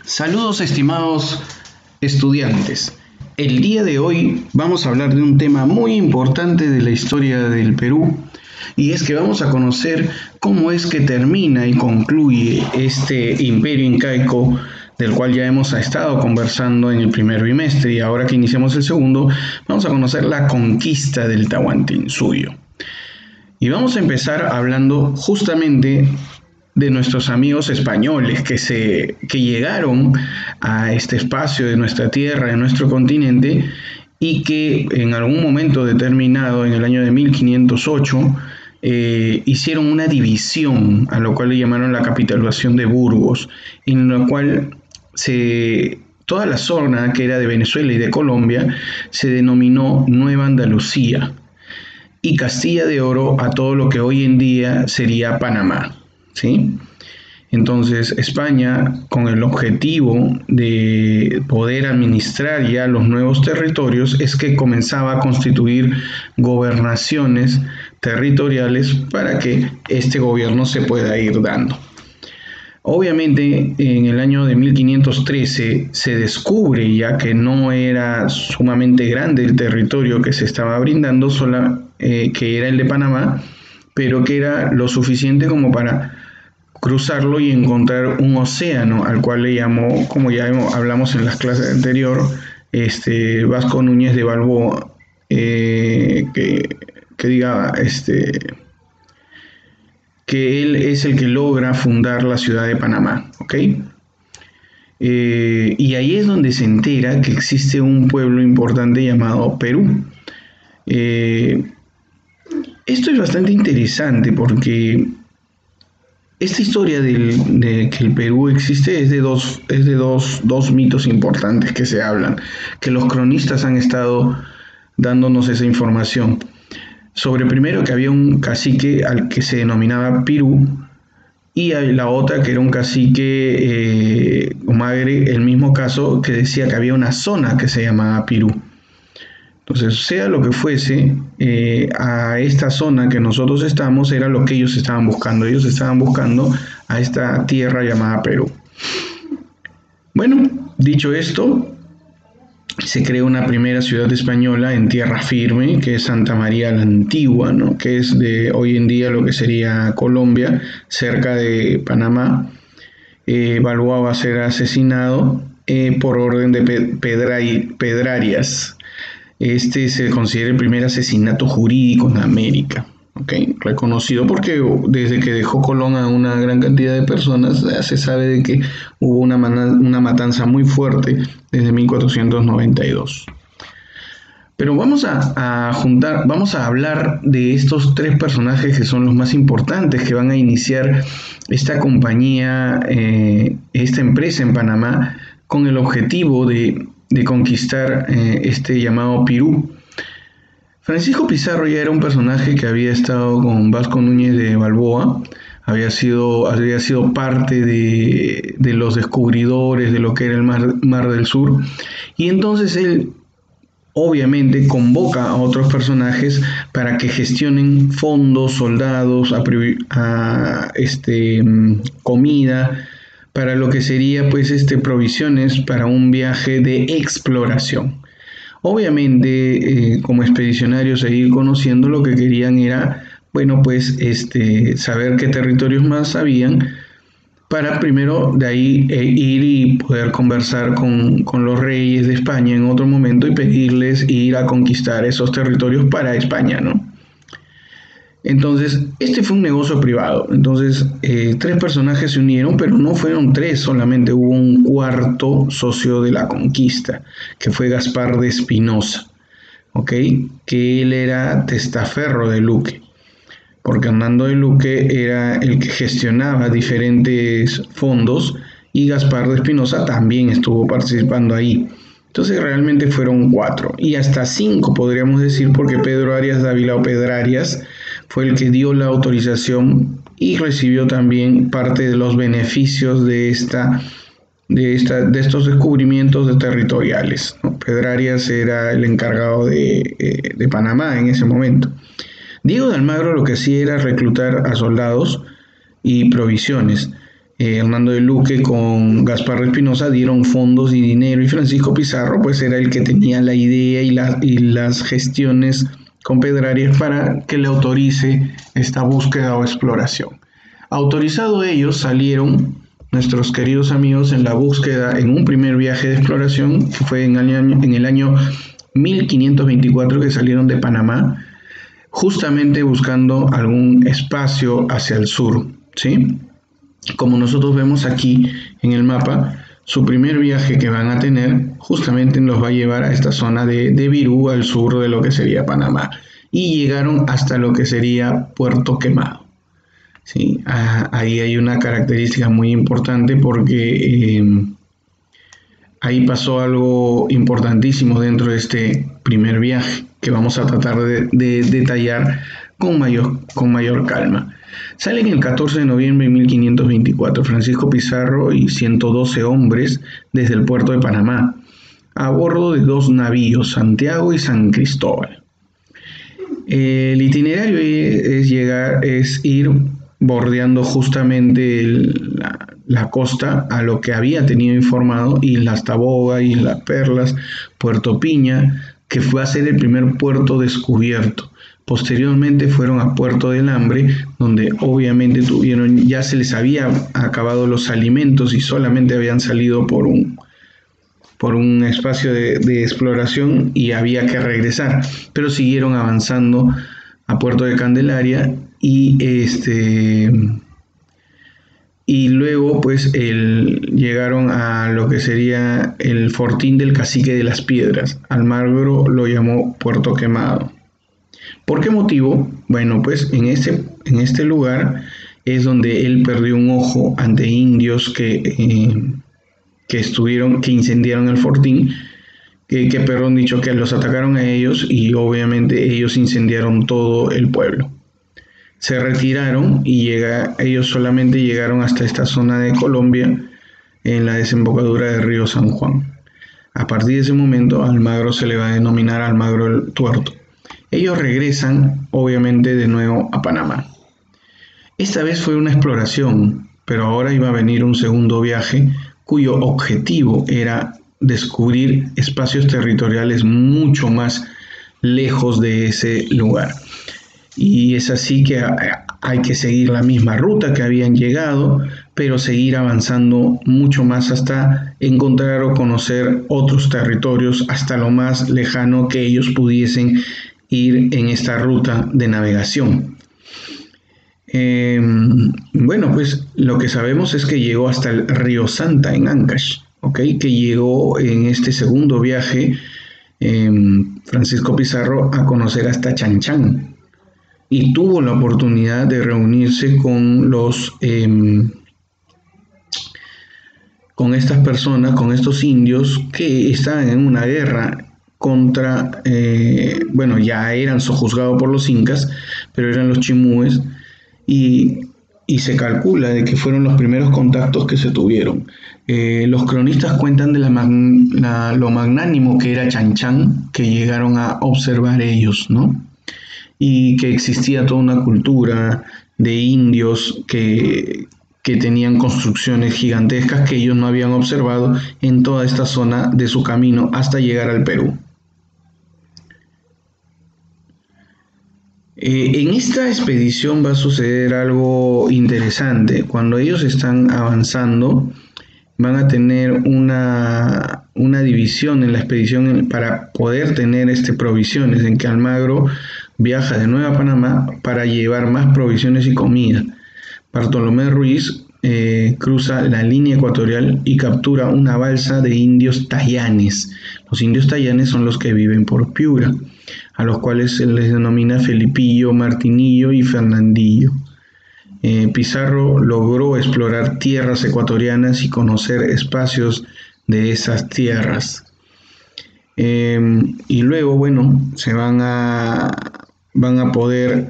Saludos estimados estudiantes. El día de hoy vamos a hablar de un tema muy importante de la historia del Perú, y es que vamos a conocer cómo es que termina y concluye este imperio incaico del cual ya hemos estado conversando en el primer bimestre, y ahora que iniciamos el segundo vamos a conocer la conquista del Tahuantinsuyo. Y vamos a empezar hablando justamente de nuestros amigos españoles que llegaron a este espacio de nuestra tierra, de nuestro continente, y que en algún momento determinado, en el año de 1508, hicieron una división, a lo cual le llamaron la capitulación de Burgos, en la cual toda la zona que era de Venezuela y de Colombia se denominó Nueva Andalucía, y Castilla de Oro a todo lo que hoy en día sería Panamá, ¿sí? Entonces España, con el objetivo de poder administrar ya los nuevos territorios, es que comenzaba a constituir gobernaciones territoriales para que este gobierno se pueda ir dando. Obviamente, en el año de 1513 se descubre ya que no era sumamente grande el territorio que se estaba brindando, que era el de Panamá, pero que era lo suficiente como para cruzarlo y encontrar un océano, al cual le llamó, como ya hablamos en las clases anteriores, Vasco Núñez de Balboa, que él es el que logra fundar la ciudad de Panamá, ¿ok? Y ahí es donde se entera que existe un pueblo importante llamado Perú. Esto es bastante interesante porque esta historia de que el Perú existe es de dos mitos importantes que se hablan, que los cronistas han estado dándonos esa información. Sobre primero que había un cacique al que se denominaba Pirú, y la otra que era un cacique Magre, el mismo caso, que decía que había una zona que se llamaba Pirú. Entonces, sea lo que fuese, a esta zona que nosotros estamos era lo que ellos estaban buscando. Ellos estaban buscando a esta tierra llamada Perú. Bueno, dicho esto, se creó una primera ciudad española en tierra firme, que es Santa María la Antigua, ¿no? Que es de hoy en día lo que sería Colombia, cerca de Panamá. Balboa va a ser asesinado por orden de Pedrarias. Este se considera el primer asesinato jurídico en América, ¿okay? Reconocido porque desde que dejó Colón a una gran cantidad de personas, se sabe de que hubo una matanza muy fuerte desde 1492. Pero vamos a hablar de estos tres personajes que son los más importantes, que van a iniciar esta compañía, esta empresa en Panamá, con el objetivo de conquistar este llamado Pirú. Francisco Pizarro ya era un personaje que había estado con Vasco Núñez de Balboa, había sido parte de los descubridores de lo que era el Mar del Sur, y entonces él obviamente convoca a otros personajes para que gestionen fondos, soldados, comida, para lo que sería pues provisiones para un viaje de exploración. Obviamente, como expedicionarios e ir conociendo, lo que querían era, bueno, pues saber qué territorios más habían, para primero de ahí ir y poder conversar con los reyes de España en otro momento y pedirles ir a conquistar esos territorios para España, ¿no? Entonces, este fue un negocio privado. Entonces, tres personajes se unieron, pero no fueron tres solamente, hubo un cuarto socio de la conquista, que fue Gaspar de Espinosa, ¿ok? Que él era testaferro de Luque, porque Hernando de Luque era el que gestionaba diferentes fondos, y Gaspar de Espinosa también estuvo participando ahí. Entonces realmente fueron cuatro, y hasta cinco podríamos decir, porque Pedro Arias Dávila o Pedrarias fue el que dio la autorización y recibió también parte de los beneficios de estos descubrimientos territoriales, ¿no? Pedrarias era el encargado de Panamá en ese momento. Diego de Almagro lo que hacía era reclutar a soldados y provisiones. Hernando de Luque con Gaspar Espinosa dieron fondos y dinero, y Francisco Pizarro pues era el que tenía la idea y las gestiones con Pedrarias para que le autorice esta búsqueda o exploración. Autorizados ellos, salieron nuestros queridos amigos en la búsqueda, en un primer viaje de exploración que fue en el año 1524, que salieron de Panamá, justamente buscando algún espacio hacia el sur, ¿sí? Como nosotros vemos aquí en el mapa, su primer viaje que van a tener justamente los va a llevar a esta zona de Virú, al sur de lo que sería Panamá, y llegaron hasta lo que sería Puerto Quemado. Sí, ahí hay una característica muy importante porque ahí pasó algo importantísimo dentro de este primer viaje que vamos a tratar de detallar con mayor calma. Salen el 14 de noviembre de 1524 Francisco Pizarro y 112 hombres desde el puerto de Panamá, a bordo de 2 navíos, Santiago y San Cristóbal. El itinerario es ir bordeando justamente la costa a lo que había tenido informado, Islas Taboga, Islas Perlas, Puerto Piña, que fue a ser el primer puerto descubierto. Posteriormente fueron a Puerto del Hambre, donde obviamente ya se les había acabado los alimentos y solamente habían salido por un espacio de exploración y había que regresar, pero siguieron avanzando a Puerto de Candelaria y luego pues llegaron a lo que sería el fortín del Cacique de las Piedras. Almagro lo llamó Puerto Quemado. ¿Por qué motivo? Bueno, pues en este lugar es donde él perdió un ojo ante indios que incendiaron el fortín, perdón, dicho, que los atacaron a ellos y obviamente ellos incendiaron todo el pueblo. Se retiraron y ellos solamente llegaron hasta esta zona de Colombia, en la desembocadura del río San Juan. A partir de ese momento, Almagro se le va a denominar Almagro el Tuerto. Ellos regresan, obviamente, de nuevo a Panamá. Esta vez fue una exploración, pero ahora iba a venir un segundo viaje cuyo objetivo era descubrir espacios territoriales mucho más lejos de ese lugar. Y es así que hay que seguir la misma ruta que habían llegado, pero seguir avanzando mucho más hasta encontrar o conocer otros territorios hasta lo más lejano que ellos pudiesen ir en esta ruta de navegación. Bueno, pues lo que sabemos es que llegó hasta el río Santa en Ancash, ¿okay? Que llegó en este segundo viaje Francisco Pizarro a conocer hasta Chanchán y tuvo la oportunidad de reunirse con estas personas, con estos indios que estaban en una guerra contra, ya eran sojuzgados por los incas, pero eran los chimúes, y se calcula de que fueron los primeros contactos que se tuvieron. Los cronistas cuentan de lo magnánimo que era Chanchán, que llegaron a observar ellos, ¿no? Y que existía toda una cultura de indios que tenían construcciones gigantescas que ellos no habían observado en toda esta zona de su camino hasta llegar al Perú. En esta expedición va a suceder algo interesante. Cuando ellos están avanzando, van a tener una división en la expedición para poder tener provisiones, en que Almagro viaja de nuevo a Panamá para llevar más provisiones y comida. Bartolomé Ruiz cruza la línea ecuatorial y captura una balsa de indios tayanes. Los indios tayanes son los que viven por Piura, a los cuales se les denomina Felipillo, Martinillo y Fernandillo. Pizarro logró explorar tierras ecuatorianas y conocer espacios de esas tierras. Y luego, se van a poder,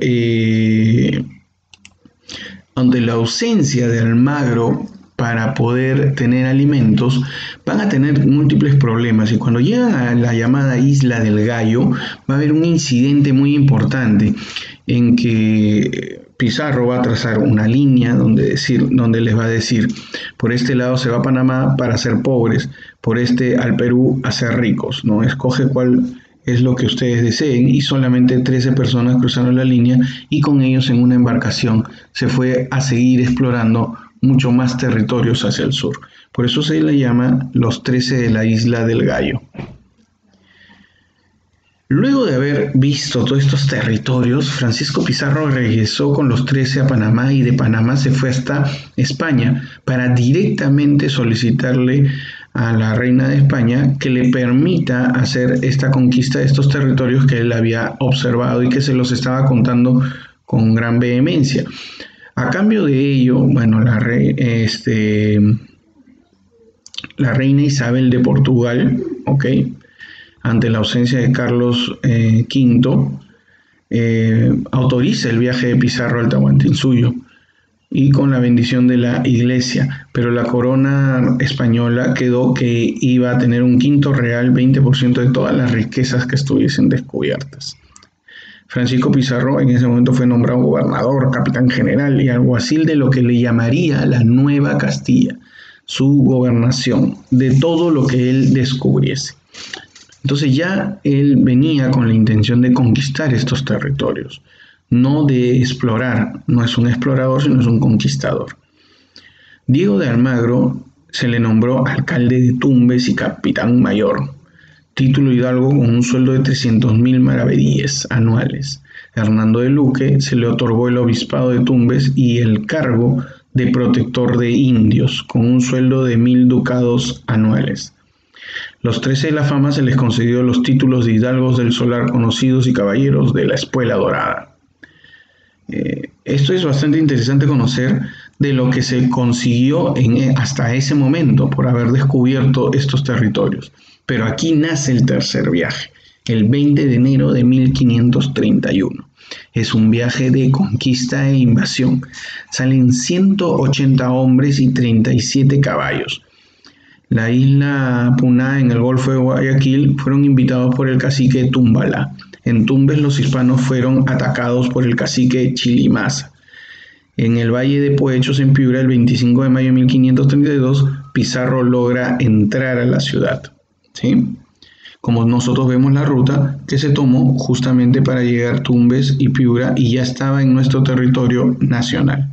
ante la ausencia de Almagro para poder tener alimentos, van a tener múltiples problemas, y cuando llegan a la llamada Isla del Gallo va a haber un incidente muy importante en que Pizarro va a trazar una línea donde les va a decir, por este lado se va a Panamá para ser pobres, por este al Perú a ser ricos, ¿no? Escoge cuál es lo que ustedes deseen, y solamente 13 personas cruzaron la línea, y con ellos en una embarcación se fue a seguir explorando mucho más territorios hacia el sur. Por eso se le llama los 13 de la Isla del Gallo. Luego de haber visto todos estos territorios, Francisco Pizarro regresó con los 13 a Panamá, y de Panamá se fue hasta España para directamente solicitarle a la reina de España que le permita hacer esta conquista de estos territorios que él había observado y que se los estaba contando con gran vehemencia. A cambio de ello, bueno, la reina Isabel de Portugal, ¿ok?, ante la ausencia de Carlos V, autoriza el viaje de Pizarro al Tahuantinsuyo, y con la bendición de la iglesia, pero la corona española quedó que iba a tener un quinto real, 20% de todas las riquezas que estuviesen descubiertas. Francisco Pizarro en ese momento fue nombrado gobernador, capitán general y alguacil de lo que le llamaría la Nueva Castilla, su gobernación, de todo lo que él descubriese. Entonces ya él venía con la intención de conquistar estos territorios, no de explorar. No es un explorador, sino es un conquistador. Diego de Almagro se le nombró alcalde de Tumbes y capitán mayor, título hidalgo con un sueldo de 300.000 maravedíes anuales. Hernando de Luque se le otorgó el obispado de Tumbes y el cargo de protector de indios, con un sueldo de 1.000 ducados anuales. Los 13 de la fama se les concedió los títulos de hidalgos del solar conocidos y caballeros de la espuela dorada. Esto es bastante interesante conocer de lo que se consiguió hasta ese momento por haber descubierto estos territorios. Pero aquí nace el tercer viaje, el 20 de enero de 1531. Es un viaje de conquista e invasión. Salen 180 hombres y 37 caballos. La isla Puná en el Golfo de Guayaquil fueron invitados por el cacique Tumbalá. En Tumbes los hispanos fueron atacados por el cacique Chilimaza. En el Valle de Poechos en Piura, el 25 de mayo de 1532, Pizarro logra entrar a la ciudad, ¿sí? Como nosotros vemos la ruta que se tomó justamente para llegar a Tumbes y Piura, y ya estaba en nuestro territorio nacional.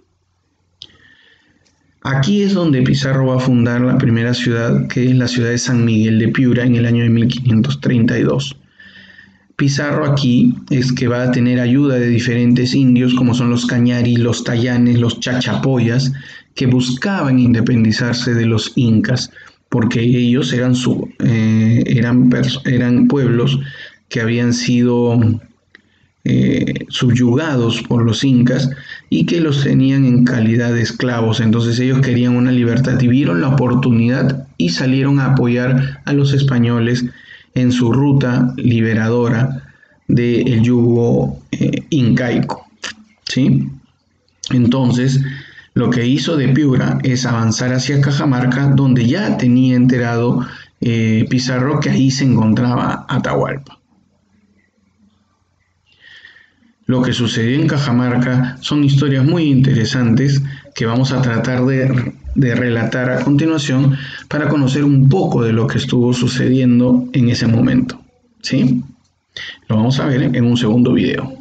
Aquí es donde Pizarro va a fundar la primera ciudad, que es la ciudad de San Miguel de Piura, en el año de 1532. Pizarro aquí es que va a tener ayuda de diferentes indios, como son los Cañari, los Tayanes, los Chachapoyas, que buscaban independizarse de los incas, porque ellos eran pueblos que habían sido subyugados por los incas y que los tenían en calidad de esclavos. Entonces ellos querían una libertad y vieron la oportunidad y salieron a apoyar a los españoles en su ruta liberadora del yugo incaico, ¿sí? Entonces lo que hizo de Piura es avanzar hacia Cajamarca, donde ya tenía enterado Pizarro que ahí se encontraba Atahualpa. Lo que sucedió en Cajamarca son historias muy interesantes que vamos a tratar de relatar a continuación para conocer un poco de lo que estuvo sucediendo en ese momento, ¿sí? Lo vamos a ver en un segundo video.